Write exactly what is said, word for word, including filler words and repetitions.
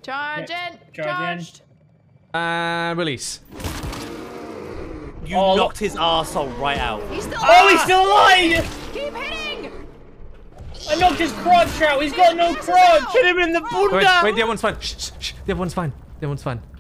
Charge Yeah. in. Charge Charged. And release. You Oh, knocked his arsehole right out. He's still Oh, he's still alive! Keep hitting. I knocked his crotch out. He's got no crotch. Hit him in the bunda. Wait, wait, the other one's fine. Shh, shh, shh. The other one's fine. The other one's fine.